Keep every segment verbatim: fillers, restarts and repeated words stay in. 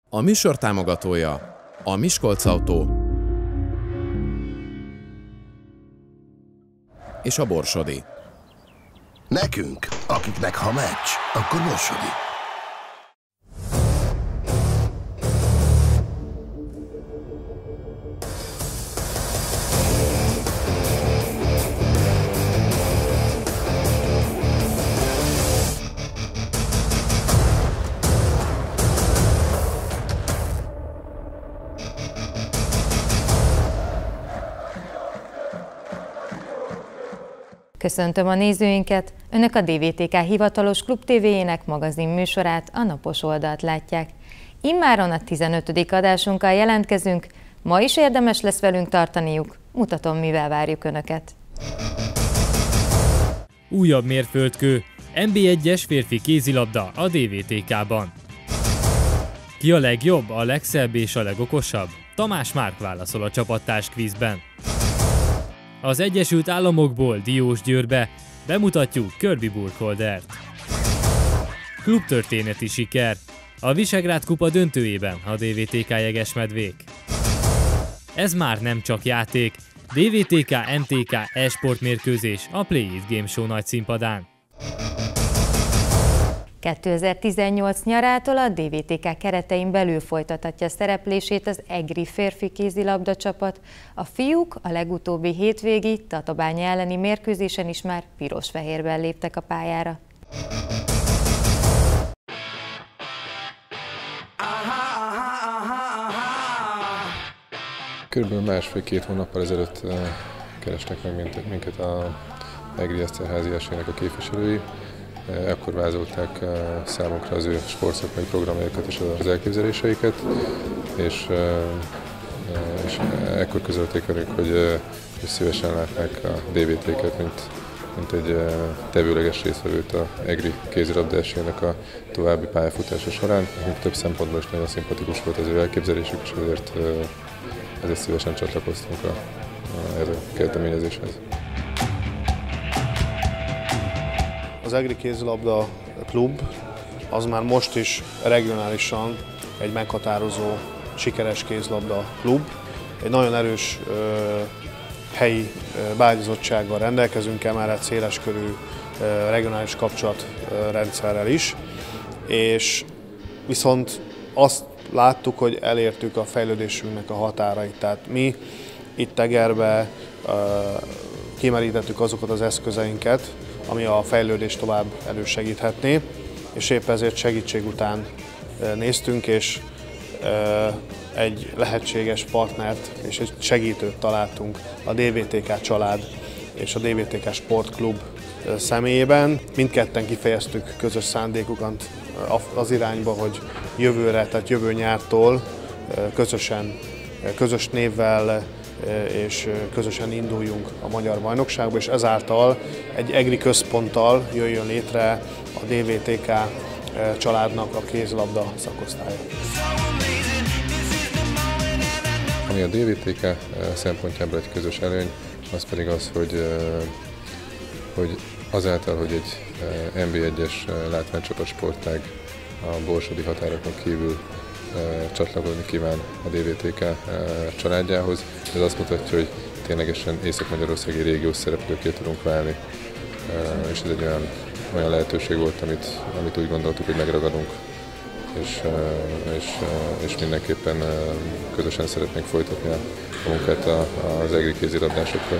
A műsor támogatója a Miskolc Autó és a Borsodi. Nekünk, akiknek ha meccs, akkor Borsodi. Köszöntöm a nézőinket! Önök a dé vé té ká hivatalos Klub tévéjének magazin műsorát, a napos oldalt látják. Immáron a tizenötödik adásunkkal jelentkezünk, ma is érdemes lesz velünk tartaniuk, mutatom, mivel várjuk Önöket. Újabb mérföldkő, en bé egyes férfi kézilabda a dé vé té ká-ban. Ki a legjobb, a legszebb és a legokosabb? Tamás Márk válaszol a csapattárs kvízben. Az Egyesült Államokból Diósgyőrbe bemutatjuk Kirby Burkholdert. Klubtörténeti siker. A Visegrád kupa döntőjében a dé vé té ká Jegesmedvék. Ez már nem csak játék. dé vé té ká em té ká e-sport mérkőzés a Play It Game Show nagy színpadán. kétezer-tizennyolc nyarától a dé vé té ká keretein belül folytathatja szereplését az egri férfi kézilabda csapat. A fiúk a legutóbbi hétvégi Tatabánya elleni mérkőzésen is már piros-fehérben léptek a pályára. Körülbelül másfél-két hónappal ezelőtt kerestek meg minket a Egri Eszterházy esélynek a képviselői. Ekkor vázolták számunkra az ő sportszakmai programjaikat és az elképzeléseiket, és, és ekkor közölték velünk, hogy, hogy szívesen látnák a dé vé té ká-t, mint, mint egy tevőleges résztvevőt a Egri kézilabda esélynek a további pályafutása során. Több szempontból is nagyon szimpatikus volt az ő elképzelésük, és ezért, ezért szívesen csatlakoztunk a, a, ez a kezdeményezéshez. Az Egri Kézilabda Klub az már most is regionálisan egy meghatározó, sikeres kézilabda klub. Egy nagyon erős ö, helyi beágyazottsággal rendelkezünk, emellett széleskörű ö, regionális kapcsolatrendszerrel is, és viszont azt láttuk, hogy elértük a fejlődésünknek a határait. Tehát mi itt Egerbe ö, kimerítettük azokat az eszközeinket, ami a fejlődést tovább elősegíthetné, és épp ezért segítség után néztünk, és egy lehetséges partnert és egy segítőt találtunk a dé vé té ká család és a dé vé té ká Sportklub személyében. Mindketten kifejeztük közös szándékukat az irányba, hogy jövőre, tehát jövő nyártól közösen, közös névvel és közösen induljunk a magyar bajnokságba, és ezáltal egy egri központtal jöjjön létre a dé vé té ká családnak a kézilabda szakosztálya. Ami a dé vé té ká szempontjából egy közös előny, az pedig az, hogy, hogy azáltal, hogy egy en bé egyes látványcsapat sportág a borsodi határokon kívül csatlakozni kíván a dé vé té ká családjához. Ez azt mutatja, hogy ténylegesen észak-magyarországi régiós szereplőké tudunk válni, és ez egy olyan, olyan lehetőség volt, amit, amit úgy gondoltuk, hogy megragadunk, és, és, és mindenképpen közösen szeretnénk folytatni a munkát az egri kézilabdásokkal.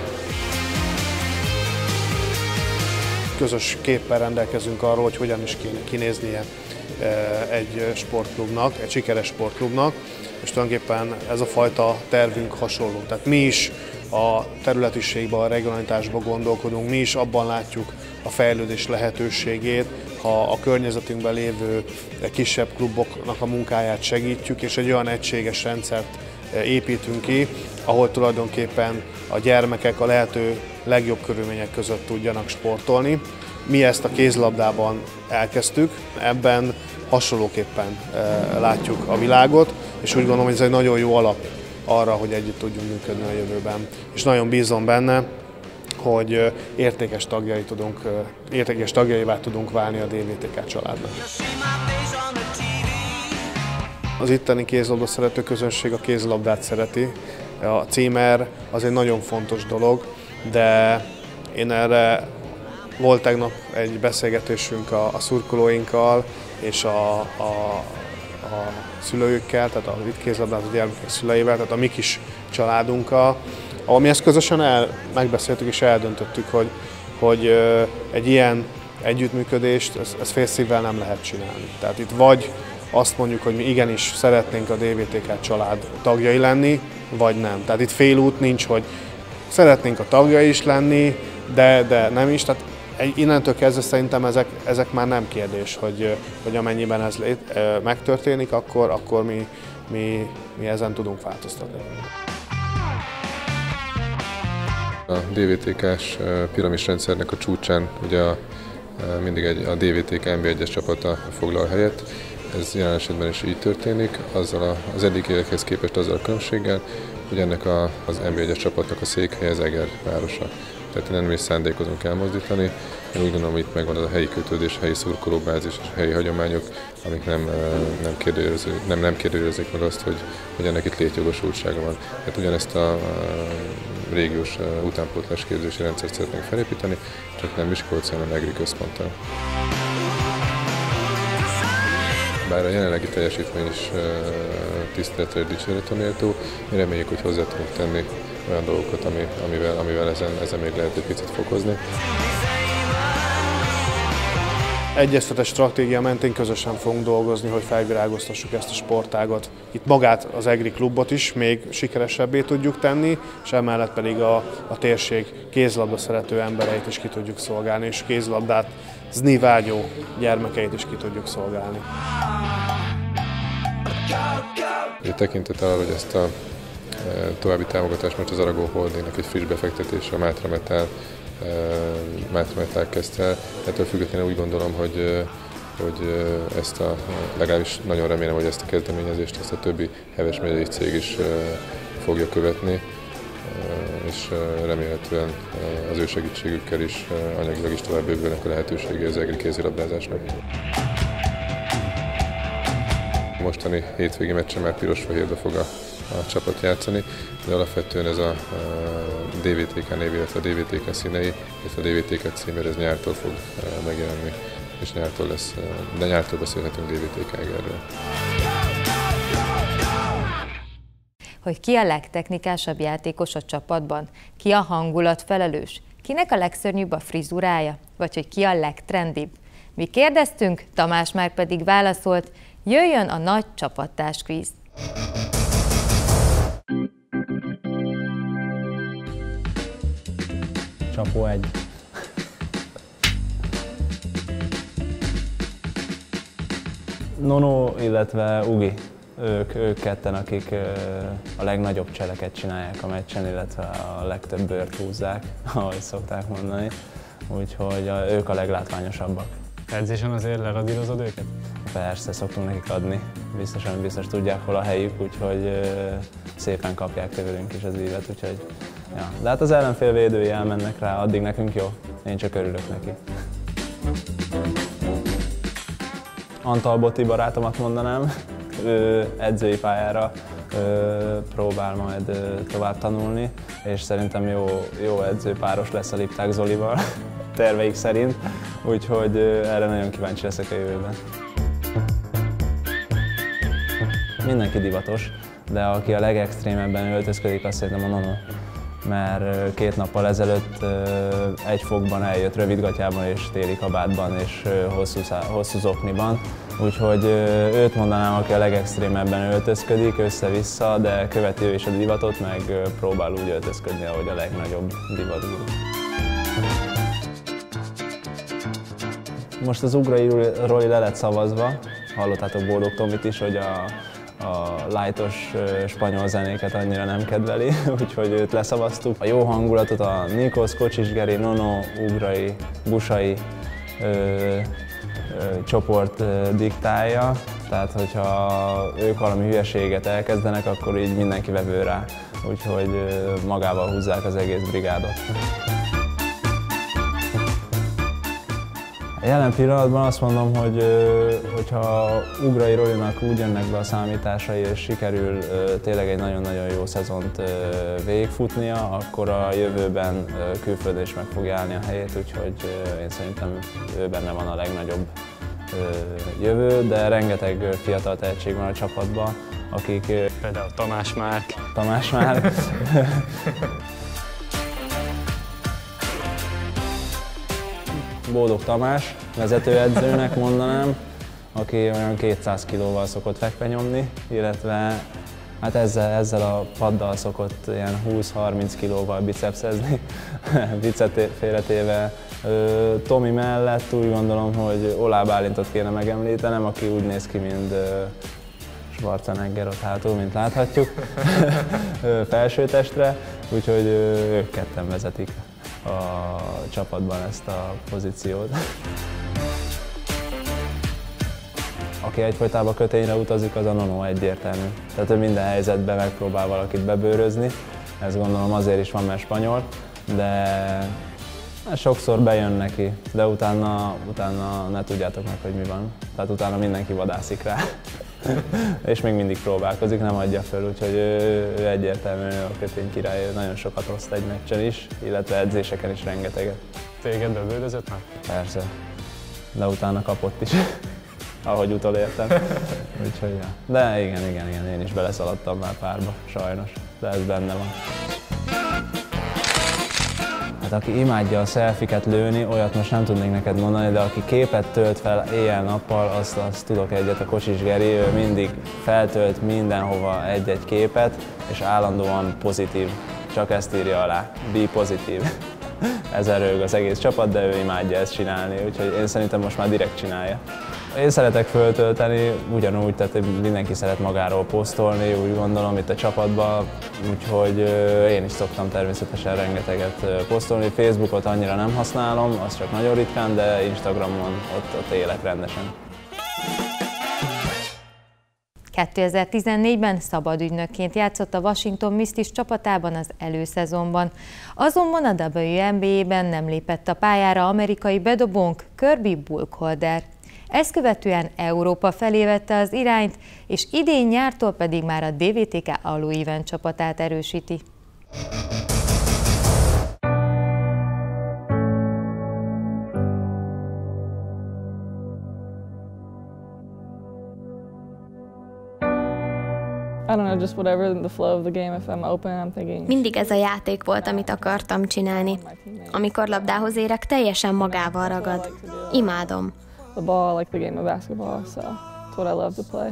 Közös képpel rendelkezünk arról, hogy hogyan is kéne kinéznie egy sportklubnak, egy sikeres sportklubnak, és tulajdonképpen ez a fajta tervünk hasonló. Tehát mi is a területiségben, a regionalitásban gondolkodunk, mi is abban látjuk a fejlődés lehetőségét, ha a környezetünkben lévő kisebb kluboknak a munkáját segítjük, és egy olyan egységes rendszert építünk ki, ahol tulajdonképpen a gyermekek a lehető legjobb körülmények között tudjanak sportolni. Mi ezt a kézilabdában elkezdtük, ebben hasonlóképpen látjuk a világot, és úgy gondolom, hogy ez egy nagyon jó alap arra, hogy együtt tudjunk működni a jövőben. És nagyon bízom benne, hogy értékes tagjai tudunk, értékes tagjaivá tudunk válni a dé vé té ká családnak. Az itteni kézilabda szerető közönség a kézilabdát szereti. A címer az egy nagyon fontos dolog, de én erre volt tegnap egy beszélgetésünk a, a szurkolóinkkal és a, a, a szülőkkel, tehát a vitt kézilabdát a gyermekek szüleivel, tehát a mi kis családunkkal, ahol mi ezt közösen el, megbeszéltük és eldöntöttük, hogy, hogy egy ilyen együttműködést, ezt, ezt fél szívvel nem lehet csinálni. Tehát itt vagy azt mondjuk, hogy mi igenis szeretnénk a dé vé té ká család tagjai lenni, vagy nem. Tehát itt félút nincs, hogy szeretnénk a tagjai is lenni, de, de nem is. Tehát innentől kezdve szerintem ezek, ezek már nem kérdés, hogy, hogy amennyiben ez lét, megtörténik, akkor, akkor mi, mi, mi ezen tudunk változtatni. A dé vé té ká-s piramisrendszernek a csúcsán ugye a, mindig egy, a dé vé té ká en bé egyes csapata foglal helyet. Ez jelen esetben is így történik, azzal a, az eddigiekhez képest azzal a különbséggel, hogy ennek a, az en bé egyes csapatnak a székhelye az Eger városa. Tehát nem is szándékozunk elmozdítani. Én úgy gondolom, hogy itt megvan az a helyi kötődés, a helyi szurkolóbázis és a helyi hagyományok, amik nem, nem, kérdőjelezik, nem, nem kérdőjelezik meg azt, hogy, hogy ennek itt létjogosultsága van. Hát ugyanezt a, a régiós utánpótlás képzési rendszert szeretnénk felépíteni, csak nem Miskolcon, hanem Egri központtal. Bár a jelenlegi teljesítmény is uh, tiszteletre és dicséretre méltó, mi reméljük, hogy hozzá tudunk tenni olyan dolgokat, ami, amivel, amivel ezen, ezen még lehet egy picit fokozni. Egyeztetett stratégia mentén közösen fogunk dolgozni, hogy felvirágoztassuk ezt a sportágat. Itt magát az Egri klubot is még sikeresebbé tudjuk tenni, és emellett pedig a, a térség kézilabda szerető embereit is ki tudjuk szolgálni, és kézilabdát zni vágyó gyermekeit is ki tudjuk szolgálni. Egy tekintet arra, hogy ezt a további támogatást most az Aragon Holdingnak egy friss befektetése, a Mátra Metal, Mátra Metal kezdte el. Ettől függetlenül úgy gondolom, hogy, hogy ezt a, legalábbis nagyon remélem, hogy ezt a kezdeményezést, ezt a többi Heves megyei cég is fogja követni, és remélhetően az ő segítségükkel is anyagilag is tovább bővülnek a lehetőségei az egri kézilabdázásnak. A mostani hétvégi meccsen már piros-fehérbe fog a, a csapat játszani, de alapvetően ez a, a dé vé té ká név, illetve a dé vé té ká színei, illetve a dé vé té ká címer, ez nyártól fog megjelenni, és nyártól lesz, de nyártól beszélhetünk dé vé té ká Egerről. Hogy ki a legtechnikásabb játékos a csapatban, ki a hangulat felelős, kinek a legszörnyűbb a frizurája, vagy hogy ki a legtrendibb. Mi kérdeztünk, Tamás Márk pedig válaszolt, jöjjön a nagy csapattárskvíz. Csapó egy. Nono, illetve Ugi. Ők, ők ketten, akik a legnagyobb cseleket csinálják a meccsen, illetve a legtöbb bőrt húzzák, ahogy szokták mondani. Úgyhogy ők a leglátványosabbak. Edzésen azért leradírozod őket? Persze, szoktunk nekik adni. Biztosan biztos tudják, hol a helyük, úgyhogy szépen kapják tőlünk is az ívet. Úgyhogy, ja. De hát az ellenfél védői elmennek rá, addig nekünk jó. Én csak örülök neki. Antal Botti barátomat mondanám. Ő edzői pályára ő próbál majd ő tovább tanulni, és szerintem jó, jó edzőpáros lesz a Lipták Zolival, terveik szerint, úgyhogy erre nagyon kíváncsi leszek a jövőben. Mindenki divatos, de aki a legextrémebben öltözködik, azt szerintem a Nono. Mert két nappal ezelőtt egy fokban eljött rövidgatjában és téli kabátban és hosszú, hosszú zokniban. Úgyhogy őt mondanám, aki a legextrémebben öltözködik, össze-vissza, de követi ő is a divatot, meg próbál úgy öltözködni, ahogy a legnagyobb divatgurú. Most az Ugrai Roli le lett szavazva, hallottátok Boldog Tomit is, hogy a a lightos spanyol zenéket annyira nem kedveli, úgyhogy őt leszavaztuk. A jó hangulatot a Nikos, Kocsis Geri, Nono, Ugrai, Busai ö, ö, csoport ö, diktálja, tehát hogyha ők valami hülyeséget elkezdenek, akkor így mindenki vevő rá, úgyhogy ö, magával húzzák az egész brigádot. Jelen pillanatban azt mondom, hogy hogyha Ugrai Rolinak úgy jönnek be a számításai, és sikerül tényleg egy nagyon-nagyon jó szezont végigfutnia, akkor a jövőben külföldön is meg fogja állni a helyét, úgyhogy én szerintem ő benne van a legnagyobb jövő, de rengeteg fiatal tehetség van a csapatban, akik... Például Tamás Márk. Tamás Márk. Boldog Tamás, vezetőedzőnek mondanám, aki olyan kétszáz kilóval szokott fekvenyomni, illetve hát ezzel, ezzel a paddal szokott ilyen húsz-harminc kilóval bicepszezni, viccet félretéve. Tomi mellett úgy gondolom, hogy Olá Bálintot kéne megemlítenem, aki úgy néz ki, mint Schwarzenegger ott hátul, mint láthatjuk, felsőtestre, úgyhogy ők ketten vezetik a csapatban ezt a pozíciót. Aki egyfolytában kötényre utazik, az a Nono egyértelmű. Tehát ő minden helyzetben megpróbál valakit bebőrözni. Ezt gondolom azért is van, mert spanyol, de sokszor bejön neki, de utána, utána ne tudjátok meg, hogy mi van. Tehát utána mindenki vadászik rá. És még mindig próbálkozik, nem adja föl, úgyhogy ő, ő egyértelműen a kötény király, ő nagyon sokat oszt egy meccsen is, illetve edzéseken is rengeteget. Téged bebőrözött már? Persze, de utána kapott is, ahogy utolértem. Úgyhogy, ja. De igen, igen, igen, én is beleszaladtam már párba, sajnos, de ez benne van. Hát aki imádja a selfiket lőni, olyat most nem tudnék neked mondani, de aki képet tölt fel éjjel-nappal, azt, azt tudok egyet, a Kocsis Geri, ő mindig feltölt mindenhova egy-egy képet, és állandóan pozitív, csak ezt írja alá, be pozitív. Ezen röhög az egész csapat, de ő imádja ezt csinálni, úgyhogy én szerintem most már direkt csinálja. Én szeretek föltölteni, ugyanúgy, tehát mindenki szeret magáról posztolni, úgy gondolom itt a csapatban, úgyhogy én is szoktam természetesen rengeteget posztolni. Facebookot annyira nem használom, az csak nagyon ritkán, de Instagramon ott, ott élek rendesen. kétezer-tizennégyben szabadügynökként játszott a Washington Mystics csapatában az előszezonban. Azonban a dupla vé en bé á-ben nem lépett a pályára amerikai bedobónk Kirby Burkholder. Ezt követően Európa felé vette az irányt, és idén nyártól pedig már a dé vé té ká Allo Event csapatát erősíti. Mindig ez a játék volt, amit akartam csinálni. Amikor labdához érek, teljesen magával ragad. Imádom. The ball like the game of basketball, so it's what I love to play.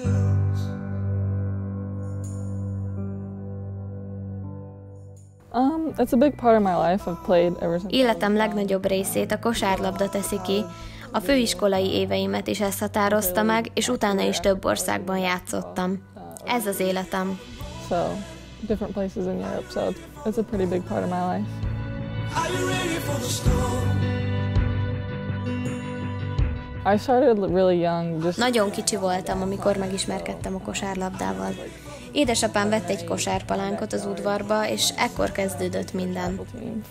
Um, it's a big part of my life. I've played ever since. Életem legnagyobb részét a kosárlabda teszi ki. A főiskolai éveimet is ezt határozta meg, és utána is több országban játszottam. Ez az életem. So, different places in Europe, so it's a pretty big part of my life. Are you ready for the storm? I started really young, just... Nagyon kicsi voltam, amikor megismerkedtem a kosárlabdával. Édesapám vett egy kosárpalánkot az udvarba, és ekkor kezdődött minden.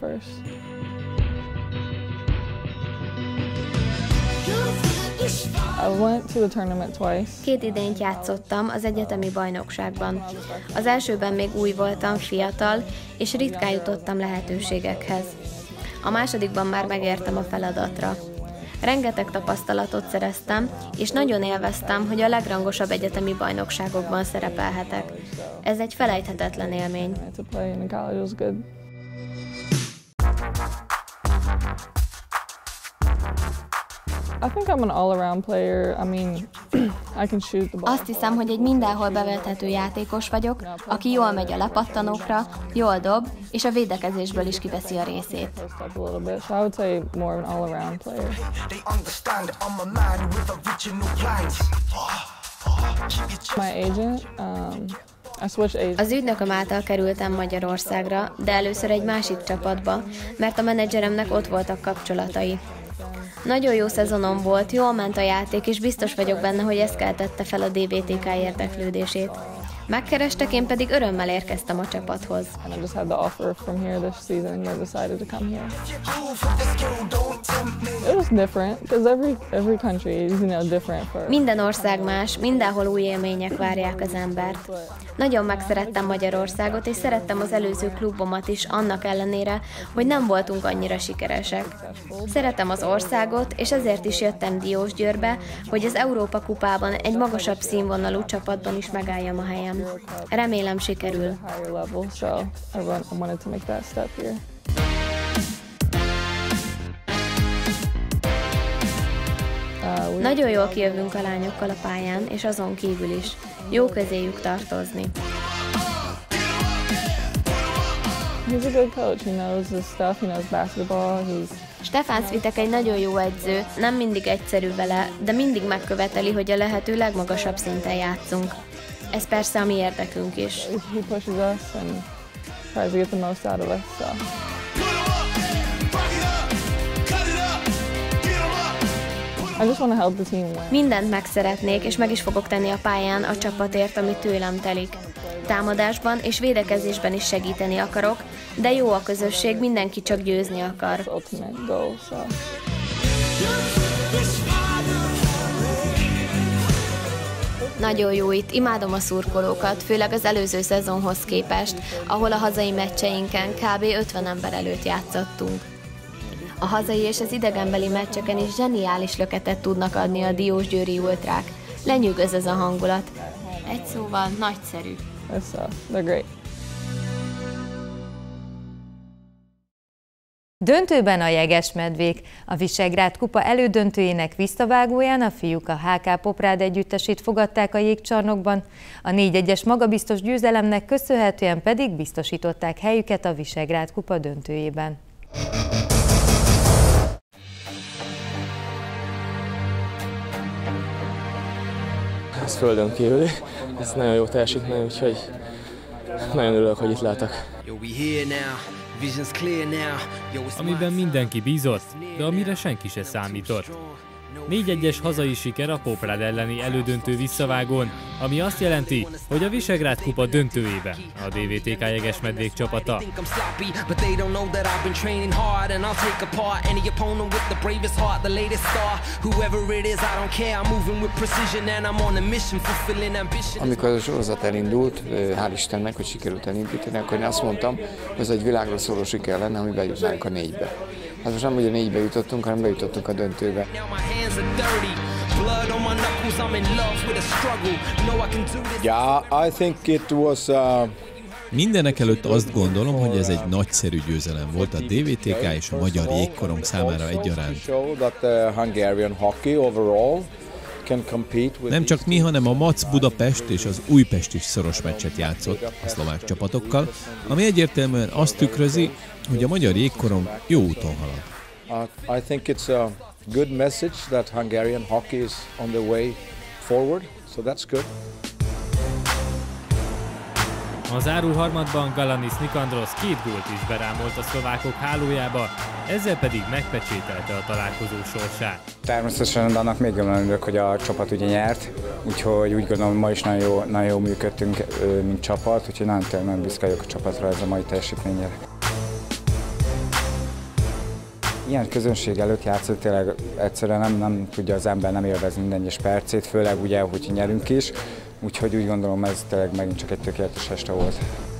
I went to the tournament twice. Két idényt játszottam az egyetemi bajnokságban. Az elsőben még új voltam, fiatal, és ritkán jutottam lehetőségekhez. A másodikban már megértem a feladatra. Rengeteg tapasztalatot szereztem, és nagyon élveztem, hogy a legrangosabb egyetemi bajnokságokban szerepelhetek. Ez egy felejthetetlen élmény. Azt hiszem, hogy egy mindenhol bevethető játékos vagyok, aki jól megy a lepattanókra, jól dob, és a védekezésből is kiveszi a részét. Az ügynököm által kerültem Magyarországra, de először egy másik csapatba, mert a menedzseremnek ott voltak kapcsolatai. Nagyon jó szezonom volt, jól ment a játék, és biztos vagyok benne, hogy ez keltette fel a dé vé té ká érdeklődését. Megkerestek, én pedig örömmel érkeztem a csapathoz. And I just had the offer from here this season and I decided to come here. It was different because every every country is, you know, different for. Minden ország más, mindenhol új élmények várják az embert. Nagyon megszerettem Magyarországot, és szerettem az előző klubomat is, annak ellenére, hogy nem voltunk annyira sikeresek. Szeretem az országot, és ezért is jöttem Diósgyőrbe, hogy az Európa kupában egy magasabb színvonalú csapatban is megálljam a helyem. Remélem sikerül. Nagyon jól kijövünk a lányokkal a pályán, és azon kívül is. Jó közéjük tartozni. He's a good coach. He knows his stuff. He knows basketball. He's Stefan Svitek egy nagyon jó edző, nem mindig egyszerű vele, de mindig megköveteli, hogy a lehető legmagasabb szinten játszunk. Ez persze a mi érdekünk is. He pushes us and tries to get the most out of us. So. I just want to help the team win. Mindent meg szeretnék, és meg is fogok tenni a pályán a csapatért, ami tőlem telik. Támadásban és védekezésben is segíteni akarok, de jó a közösség, mindenki csak győzni akar. Nagyon jó itt, imádom a szurkolókat, főleg az előző szezonhoz képest, ahol a hazai meccseinken kb. ötven ember előtt játszottunk. A hazai és az idegenbeli meccseken is zseniális löketet tudnak adni a diósgyőri ultrák. Lenyűgöz ez a hangulat. Egy szóval nagyszerű. They're great. Döntőben a Jegesmedvék. A Visegrád kupa elődöntőjének visszavágóján a fiúk a há ká Poprád együttesét fogadták a jégcsarnokban, a négy egyes magabiztos győzelemnek köszönhetően pedig biztosították helyüket a Visegrád kupa döntőjében. Ez földön kívüli, ez nagyon jó teljesítmény, úgyhogy nagyon örülök, hogy itt lehetek. Amiben mindenki bízott, de amire senki se számított. négy egyes hazai siker a Poprád elleni elődöntő visszavágón, ami azt jelenti, hogy a Visegrád kupa döntőjébe a dé vé té ká Jegesmedvék csapata. Amikor a sorozat elindult, hál' Istennek, hogy sikerült elindítani, akkor én azt mondtam, hogy ez egy világra szóló siker lenne, ami bejutnánk a négybe. Hát most nem, hogy a négybe jutottunk, hanem bejutottunk a döntőbe. Yeah, I think it was, uh... Mindenek előtt azt gondolom, hogy ez egy nagyszerű győzelem volt a dé vé té ká és a magyar jégkorong számára egyaránt. Nem csak mi, hanem a MAC Budapest és az Újpest is szoros meccset játszott a szlovák csapatokkal, ami egyértelműen azt tükrözi, hogy a magyar jégkorong jó úton halad. I think it's a good message that Hungarian hockey is on the way forward, so that's good. A záró harmadban Galanis Nikandros két gólt is berámolt a szlovákok hálójába, ezzel pedig megpecsételte a találkozó sorsát. Természetesen annak még jobban örülök, hogy a csapat ugye nyert, úgyhogy úgy gondolom, hogy ma is nagyon jó, nagyon jó működtünk, mint csapat, úgyhogy nagyon, nagyon büszke vagyok a csapatra ez a mai teljesítményére. Ilyen közönség előtt játszott, tényleg egyszerűen nem, nem tudja az ember nem élvezni minden egyes percét, főleg ugye, hogy nyerünk is, úgyhogy úgy gondolom, ez tényleg megint csak egy tökéletes este volt.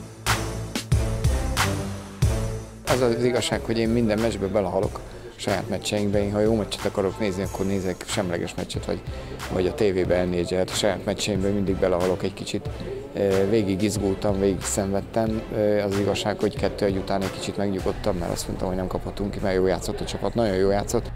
Az az igazság, hogy én minden meccsbe belehalok saját meccseinkbe. Én, ha jó meccset akarok nézni, akkor nézek semleges meccset, vagy, vagy a tévében elnézhet. A saját meccseimben mindig belehalok egy kicsit. Végig izgultam, végig szenvedtem. Az igazság, hogy kettő egy után egy kicsit megnyugodtam, mert azt mondtam, hogy nem kaphatunk ki, mert jó játszott a csapat, nagyon jó játszott.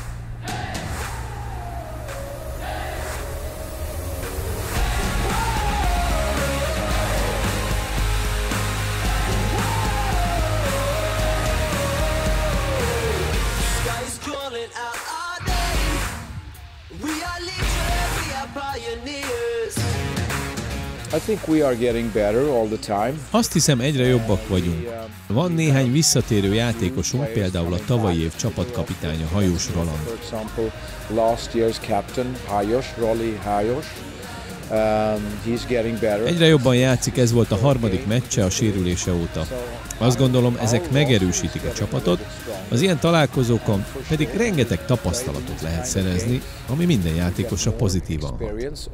I think we are getting better all the time. Azt hiszem, egyre jobbak vagyunk. Van néhány visszatérő játékosunk, például a tavalyi év csapatkapitánya Hajós Roland. For example, last year's captain Hajos, Rolly Hajos. Egyre jobban játszik, ez volt a harmadik meccse a sérülése óta. Azt gondolom, ezek megerősítik a csapatot, az ilyen találkozókon pedig rengeteg tapasztalatot lehet szerezni, ami minden játékosra pozitívan hat.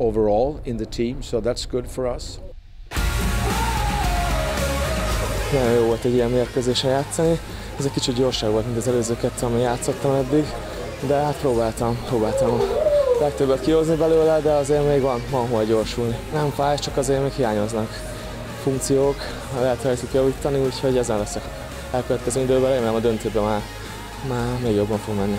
Nagyon jó volt egy ilyen mérkőzésen játszani. Ez egy kicsit gyorsabb volt, mint az előző kettő, amely játszottam eddig, de hát próbáltam, próbáltam legtöbbet kihozni belőle, de azért még van, van hol gyorsulni. Nem fáj, csak azért még hiányoznak funkciók, lehet rajtuk javítani, úgyhogy ezen leszek elkövetkező időben, remélem a döntőben már, már még jobban fog menni.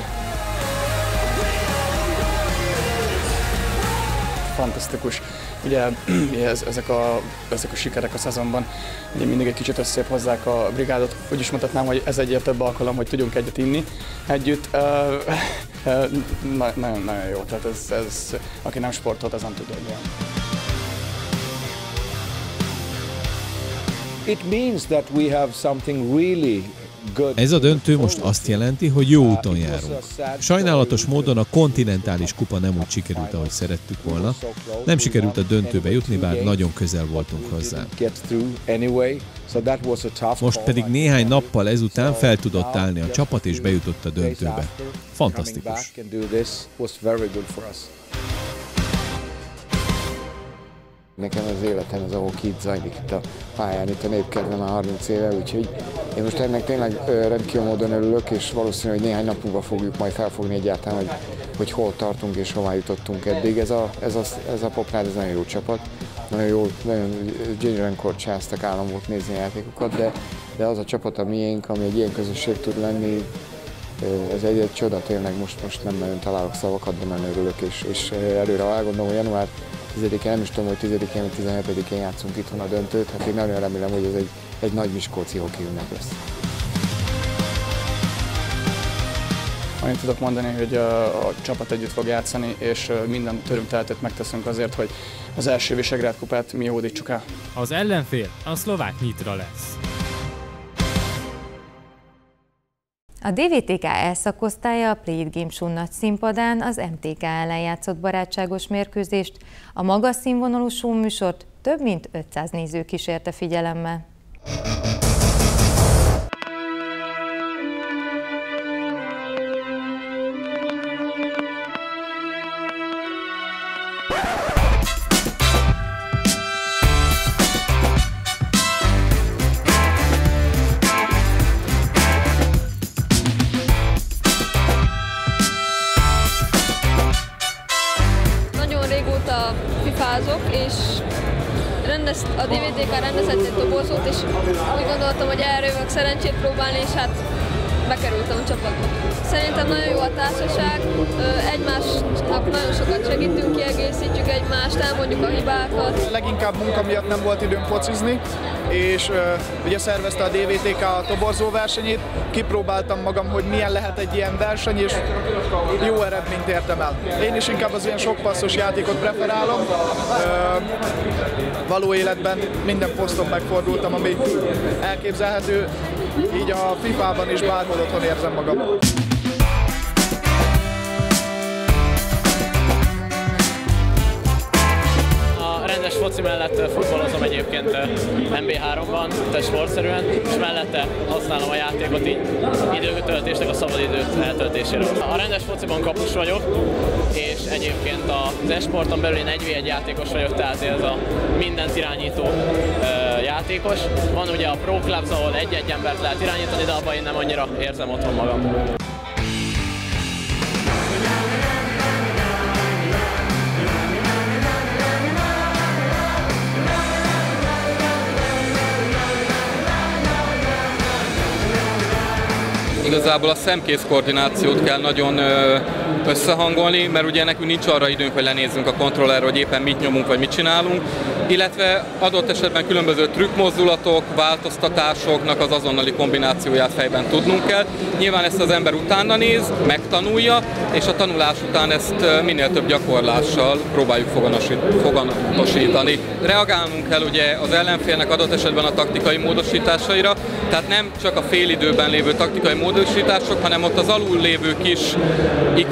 Fantasztikus. Ugye ez, ezek, a, ezek a sikerek a szezonban ugye mindig egy kicsit összép hozzák a brigádot. Úgy is mondhatnám, hogy ez egyért több alkalom, hogy tudjunk egyet inni együtt. Uh, uh, na, nagyon, nagyon jó. Tehát ez, ez, aki nem sportolt, az nem tudja, hogy milyen. It means that we have something really good. Ez a döntő most azt jelenti, hogy jó úton járunk. Sajnálatos módon a kontinentális kupa nem úgy sikerült, ahogy szerettük volna. Nem sikerült a döntőbe jutni, bár nagyon közel voltunk hozzá. Most pedig néhány nappal ezután fel tudott állni a csapat és bejutott a döntőbe. Fantasztikus. Nekem az életem az, ahol itt zajlik itt a pályán, itt a Népkertben már harminc éve, úgyhogy én most ennek tényleg rendkívül módon örülök, és valószínű, hogy néhány nap múlva fogjuk majd felfogni egyáltalán, hogy, hogy hol tartunk és hová jutottunk eddig. Ez a, ez a, ez a Poprád, ez nagyon jó csapat, nagyon jó, nagyon gyönyörűen korcsáztak, állam volt nézni a játékokat, de, de az a csapat a miénk, ami egy ilyen közösség tud lenni, ez egy, egy csoda tényleg, most, most nem nagyon találok szavakat, de nagyon örülök, és, és előre elgondolom, hogy január tizedikén, nem is tudom, hogy tizedikén vagy tizenhetedikén játszunk itthon a döntőt, hát én nagyon remélem, hogy ez egy, egy nagy miskolci hoki ünnep lesz. Annyit tudok mondani, hogy a, a csapat együtt fog játszani, és minden tőlünk tehetőt megteszünk azért, hogy az első Visegrád kupát mi hódítsuk el. Az ellenfél a szlovák Nyitra lesz. A dé vé té ká elszakosztálya a Play It Game Show nagy színpadán az em té ká ellen játszott barátságos mérkőzést, a magas színvonalú show műsort több mint ötszáz néző kísérte figyelemmel. És rendez, a dé vé té ká rendezett egy dobozót, és úgy gondoltam, hogy erre jövök szerencsét próbálni, és hát bekerültem a csapatba. Szerintem nagyon jó a társaság, egymásnak nagyon sokat segítünk, kiegészítjük egymást, elmondjuk a hibákat. Leginkább munka miatt nem volt időnk focizni, és uh, ugye szervezte a dé vé té ká a toborzó versenyét, kipróbáltam magam, hogy milyen lehet egy ilyen verseny, és jó eredményt értem el. Én is inkább az ilyen sokpasszos játékot preferálom. Uh, való életben minden poszton megfordultam, ami elképzelhető, így a fifában is bárhol otthon érzem magam. Rendes foci mellett futballozom egyébként em bé háromban, tehát sportszerűen, és mellette használom a játékot így időtöltésnek a szabadidő eltöltésére. A rendes fociban kapus vagyok, és egyébként az e-sporton belül én egy vé egy játékos vagyok, tehát ez a mindent irányító játékos. Van ugye a Pro Clubs, ahol egy-egy embert lehet irányítani, de abban én nem annyira érzem otthon magam. Igazából a szemkész koordinációt kell nagyon összehangolni, mert ugye nekünk nincs arra időnk, hogy lenézzünk a kontrollerre, hogy éppen mit nyomunk, vagy mit csinálunk, illetve adott esetben különböző trükkmozdulatok, változtatásoknak az azonnali kombinációját fejben tudnunk kell. Nyilván ezt az ember utána néz, megtanulja, és a tanulás után ezt minél több gyakorlással próbáljuk foganatosítani. Reagálnunk kell ugye az ellenfélnek adott esetben a taktikai módosításaira, tehát nem csak a félidőben lévő taktikai módosítások, hanem ott az alul lévő kis ikon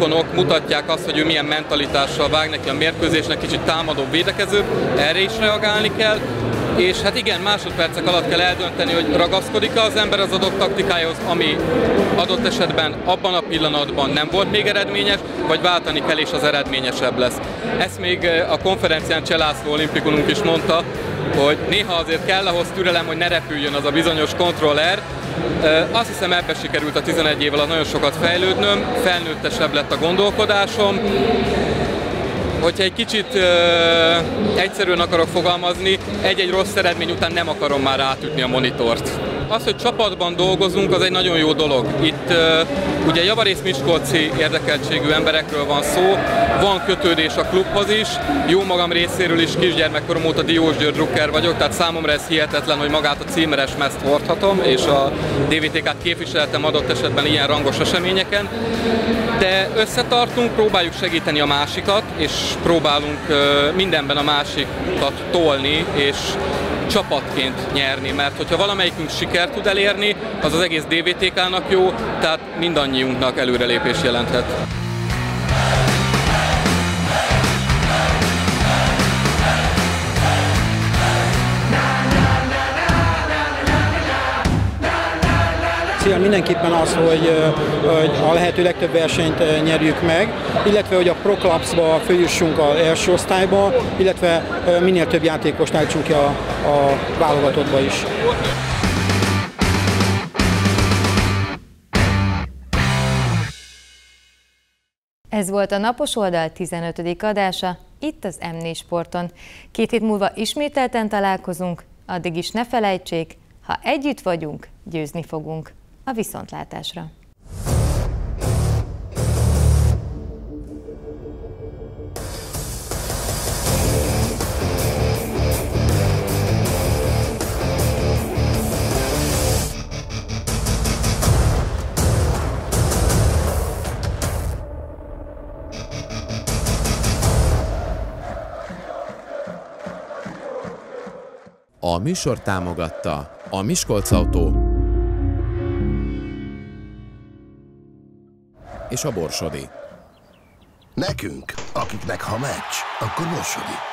ikonok mutatják azt, hogy ő milyen mentalitással vág neki a mérkőzésnek, kicsit támadóbb, védekezőbb, erre is reagálni kell. És hát igen, másodpercek alatt kell eldönteni, hogy ragaszkodik-e az ember az adott taktikájához, ami adott esetben abban a pillanatban nem volt még eredményes, vagy váltani kell és az eredményesebb lesz. Ezt még a konferencián Cselászló olimpikonunk is mondta, hogy néha azért kell ahhoz türelem, hogy ne repüljön az a bizonyos kontroller. Azt hiszem, ebbe sikerült a tizenegy év alatt nagyon sokat fejlődnöm, felnőttesebb lett a gondolkodásom. Hogyha egy kicsit uh, egyszerűen akarok fogalmazni, egy-egy rossz eredmény után nem akarom már átütni a monitort. Az, hogy csapatban dolgozunk, az egy nagyon jó dolog. Itt uh, ugye javarész-miskolci érdekeltségű emberekről van szó, van kötődés a klubhoz is, jó magam részéről is kisgyermekkorom óta Diós György drukker vagyok, tehát számomra ez hihetetlen, hogy magát a címeres mezt hordhatom, és a dé vé té ká-t képviseltem adott esetben ilyen rangos eseményeken. De összetartunk, próbáljuk segíteni a másikat, és próbálunk uh, mindenben a másikat tolni, és csapatként nyerni, mert hogyha valamelyikünk sikert tud elérni, az az egész dé vé té ká-nak jó, tehát mindannyiunknak előrelépés jelenthet. Cél mindenképpen az, hogy, hogy a lehető legtöbb versenyt nyerjük meg, illetve hogy a Pro Clubs-ba följussunk az első osztályba, illetve minél több játékost állítsunk ki a, a válogatottba is. Ez volt a Napos Oldal tizenötödik adása, itt az em négy Sporton. Két hét múlva ismételten találkozunk, addig is ne felejtsék, ha együtt vagyunk, győzni fogunk. A viszontlátásra! A műsor támogatta a Miskolc Autó és a Borsodi. Nekünk, akiknek ha meccs, akkor Borsodi.